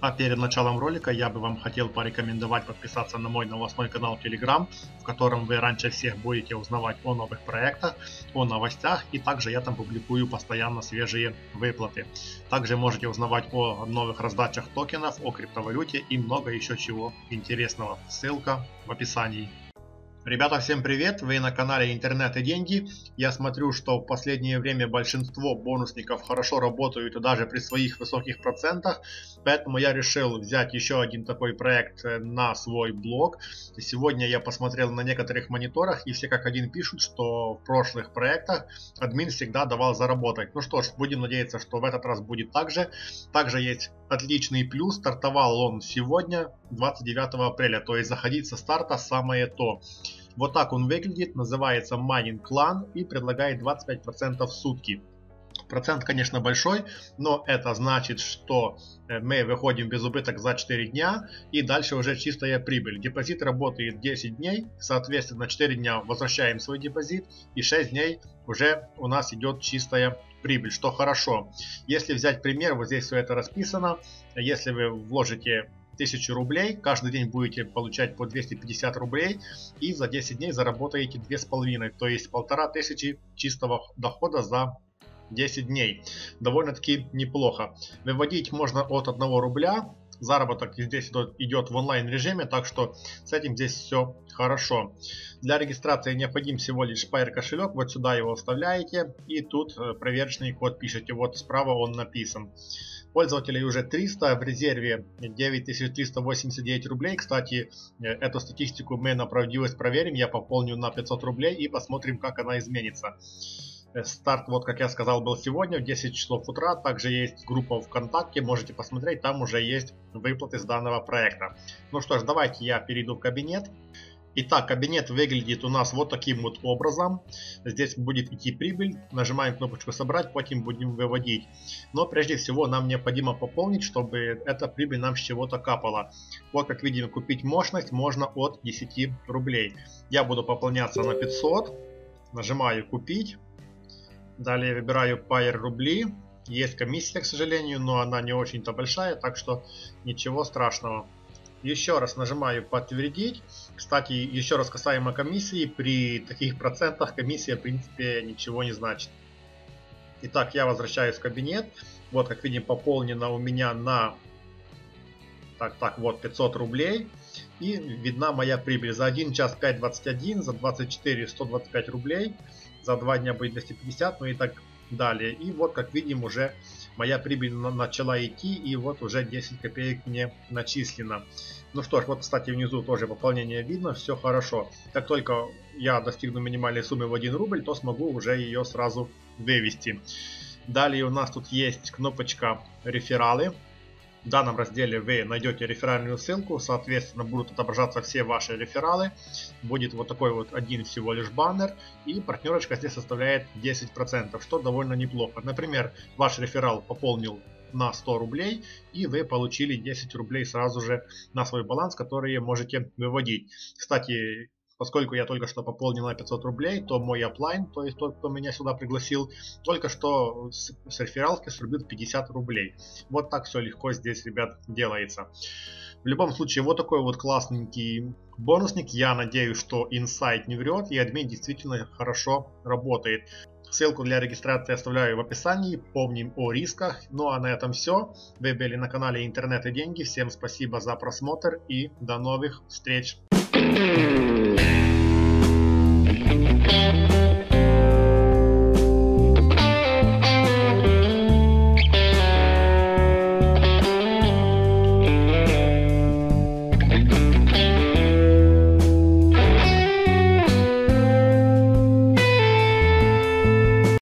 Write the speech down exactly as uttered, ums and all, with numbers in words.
А перед началом ролика я бы вам хотел порекомендовать подписаться на мой новостной канал Telegram, в котором вы раньше всех будете узнавать о новых проектах, о новостях, и также я там публикую постоянно свежие выплаты. Также можете узнавать о новых раздачах токенов, о криптовалюте и много еще чего интересного. Ссылка в описании. Ребята, всем привет! Вы на канале Интернет и Деньги. Я смотрю, что в последнее время большинство бонусников хорошо работают даже при своих высоких процентах, поэтому я решил взять еще один такой проект на свой блог. Сегодня я посмотрел на некоторых мониторах, и все как один пишут, что в прошлых проектах админ всегда давал заработать. Ну что ж, будем надеяться, что в этот раз будет так же. Также есть отличный плюс, стартовал он сегодня, двадцать девятого апреля, то есть заходить со старта самое то. Вот так он выглядит, называется Mining Clan и предлагает двадцать пять процентов в сутки. Процент, конечно, большой, но это значит, что мы выходим без убыток за четыре дня и дальше уже чистая прибыль. Депозит работает десять дней, соответственно четыре дня возвращаем свой депозит и шесть дней уже у нас идет чистая прибыль, что хорошо. Если взять пример, вот здесь все это расписано, если вы вложите тысячу рублей, каждый день будете получать по двести пятьдесят рублей и за десять дней заработаете две с половиной, то есть полторы тысячи чистого дохода за десять дней. Довольно-таки неплохо. Выводить можно от одного рубля. Заработок здесь идет в онлайн режиме, так что с этим здесь все хорошо. Для регистрации необходим всего лишь Payeer кошелек. Вот сюда его вставляете и тут проверочный код пишете. Вот справа он написан. Пользователей уже триста, в резерве девять тысяч триста восемьдесят девять рублей. Кстати, эту статистику мы на правдивость проверим. Я пополню на пятьсот рублей и посмотрим, как она изменится. Старт, вот как я сказал, был сегодня в десять часов утра. Также есть группа ВКонтакте, можете посмотреть, там уже есть выплаты с данного проекта. Ну что ж, давайте я перейду в кабинет. Итак, кабинет выглядит у нас вот таким вот образом. Здесь будет идти прибыль. Нажимаем кнопочку «Собрать», потом будем выводить. Но прежде всего нам необходимо пополнить, чтобы эта прибыль нам с чего-то капала. Вот как видим, купить мощность можно от десяти рублей. Я буду пополняться на пятьсот. Нажимаю «Купить». Далее выбираю Payeer рубли. Есть комиссия, к сожалению, но она не очень-то большая, так что ничего страшного. Еще раз нажимаю «Подтвердить». Кстати, еще раз касаемо комиссии, при таких процентах комиссия в принципе ничего не значит. Итак, я возвращаюсь в кабинет. Вот как видим, пополнено у меня на так, так, вот пятьсот рублей. И видна моя прибыль. За один час пять двадцать один, за двадцать четыре сто двадцать пять рублей. За два дня будет двести пятьдесят, ну и так далее. И вот как видим, уже моя прибыль начала идти, и вот уже десять копеек мне начислено. Ну что ж, вот кстати внизу тоже пополнение видно, все хорошо. Как только я достигну минимальной суммы в один рубль, то смогу уже ее сразу вывести. Далее у нас тут есть кнопочка «Рефералы». В данном разделе вы найдете реферальную ссылку, соответственно будут отображаться все ваши рефералы. Будет вот такой вот один всего лишь баннер, и партнерочка здесь составляет десять процентов, что довольно неплохо. Например, ваш реферал пополнил на сто рублей, и вы получили десять рублей сразу же на свой баланс, которые можете выводить. Кстати, поскольку я только что пополнил на пятьсот рублей, то мой аплайн, то есть тот, кто меня сюда пригласил, только что с, с рефералки срубил пятьдесят рублей. Вот так все легко здесь, ребят, делается. В любом случае, вот такой вот классненький бонусник. Я надеюсь, что инсайт не врет, и админ действительно хорошо работает. Ссылку для регистрации оставляю в описании. Помним о рисках. Ну а на этом все. Вы были на канале Интернет и Деньги. Всем спасибо за просмотр и до новых встреч. Thank you.